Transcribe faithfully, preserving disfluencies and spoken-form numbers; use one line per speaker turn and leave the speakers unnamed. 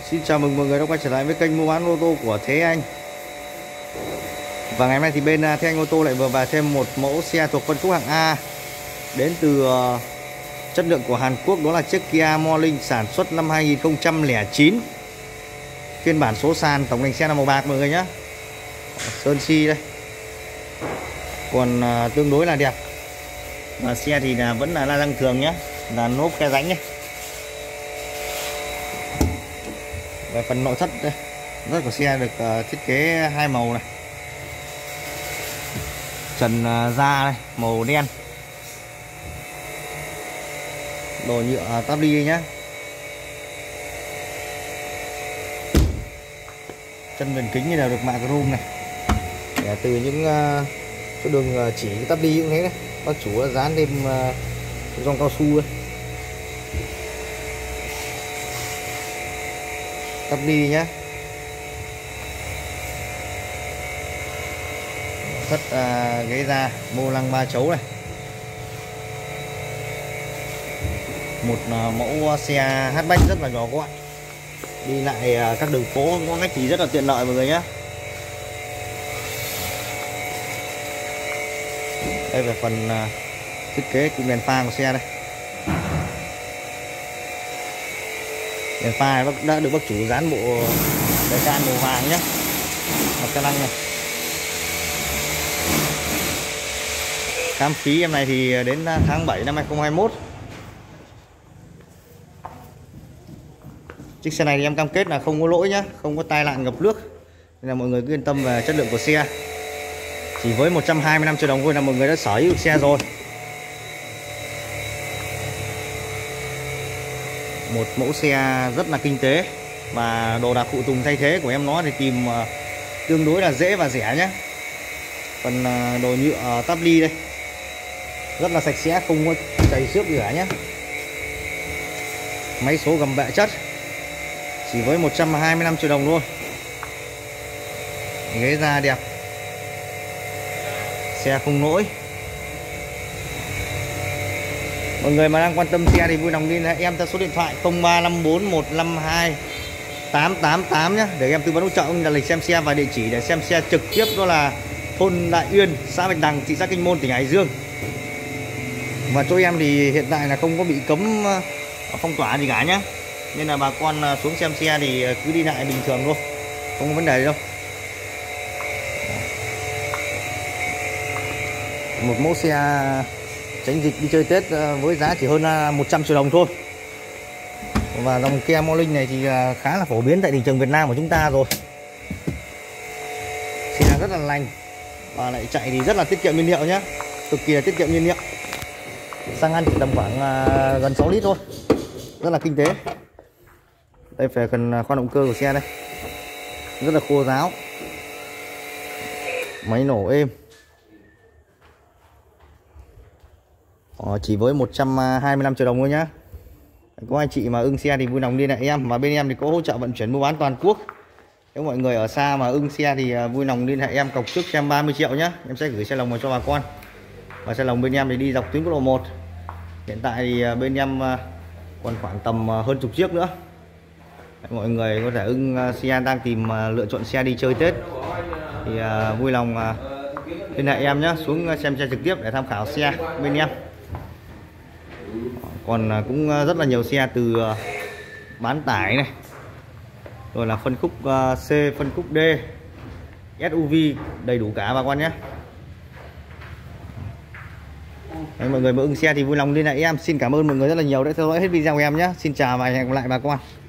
Xin chào mừng mọi người đã quay trở lại với kênh mua bán ô tô của Thế Anh. Và ngày hôm nay thì bên Thế Anh ô tô lại vừa vào thêm một mẫu xe thuộc phân khúc hạng A đến từ chất lượng của Hàn Quốc, đó là chiếc Kia Morning sản xuất năm hai nghìn không trăm lẻ chín. Phiên bản số sàn, tổng thành xe là màu bạc mọi người nhé. Sơn xi đây. Còn tương đối là đẹp. Và xe thì là vẫn là la răng thường nhé, là nốp khe rãnh nhé. Về phần nội thất đây, nội thất của xe được uh, thiết kế hai màu này. Trần uh, da đây, màu đen. Đồ nhựa uh, táp ly nhá. Chân viền kính như đều được mạ chrome này. Để từ những uh, chỗ đường uh, chỉ táp ly cũng thế này. Bác chủ đã dán thêm uh, gioăng cao su đây. Tắp đi nhé. Thất à, ghế da vô lăng ba chấu này. Một à, mẫu xe hatchback rất là nhỏ gọn, đi lại à, các đường phố có cách thì rất là tiện lợi mọi người nhé. Đây về phần à, thiết kế cùng đèn pha của xe đây. Đèn pha đã được bác chủ dán bộ đề can màu vàng nhé, mặt ca lăng này. Khám phí em này thì đến tháng bảy năm hai nghìn không trăm hai mươi mốt. Chiếc xe này thì em cam kết là không có lỗi nhé, không có tai nạn ngập nước, nên là mọi người cứ yên tâm về chất lượng của xe. Chỉ với một trăm hai mươi lăm triệu đồng thôi là mọi người đã sở hữu được xe rồi. Một mẫu xe rất là kinh tế, và đồ đạc phụ tùng thay thế của em nó thì tìm uh, tương đối là dễ và rẻ nhé. Phần uh, đồ nhựa uh, táp ly đây rất là sạch sẽ, không có chảy xước gì cả nhé. Máy số gầm bệ chất, chỉ với một trăm hai mươi lăm triệu đồng thôi. Ghế da đẹp, xe không lỗi. Mọi người mà đang quan tâm xe thì vui lòng liên hệ em theo số điện thoại không ba năm bốn một năm hai tám tám tám nhé, để em tư vấn hỗ trợ cũng như là lịch xem xe và địa chỉ để xem xe trực tiếp, đó là thôn Đại Uyên, xã Bạch Đằng, thị xã Kinh Môn, tỉnh Hải Dương. Và chỗ em thì hiện tại là không có bị cấm phong tỏa gì cả nhé, nên là bà con xuống xem xe thì cứ đi lại bình thường thôi, không có vấn đề gì đâu. Một mẫu xe tránh dịch đi chơi Tết với giá chỉ hơn một trăm triệu đồng thôi. Và dòng Kia Morning này thì khá là phổ biến tại thị trường Việt Nam của chúng ta rồi. Xe rất là lành và lại chạy thì rất là tiết kiệm nhiên liệu nhé, cực kỳ là tiết kiệm nhiên liệu. Xăng ăn chỉ tầm khoảng gần sáu lít thôi, rất là kinh tế. Đây về phần khoan động cơ của xe đây, rất là khô ráo, máy nổ êm. Ờ, chỉ với một trăm hai mươi lăm triệu đồng thôi nhá. Có anh chị mà ưng xe thì vui lòng liên hệ em, và bên em thì có hỗ trợ vận chuyển mua bán toàn quốc. Nếu mọi người ở xa mà ưng xe thì vui lòng liên hệ em, cọc trước cho em ba mươi triệu nhá, em sẽ gửi xe lồng vào cho bà con. Và xe lồng bên em thì đi dọc tuyến quốc lộ một. Hiện tại thì bên em còn khoảng tầm hơn chục chiếc nữa. Mọi người có thể ưng xe đang tìm lựa chọn xe đi chơi Tết thì vui lòng liên hệ em nhé, xuống xem xe trực tiếp để tham khảo xe bên em. Còn cũng rất là nhiều xe từ bán tải này, rồi là phân khúc C, phân khúc D, ét u vê, đầy đủ cả bà con nhé. Đấy, mọi người mà ưng xe thì vui lòng liên hệ em. Xin cảm ơn mọi người rất là nhiều đã theo dõi hết video của em nhé. Xin chào và hẹn gặp lại bà con.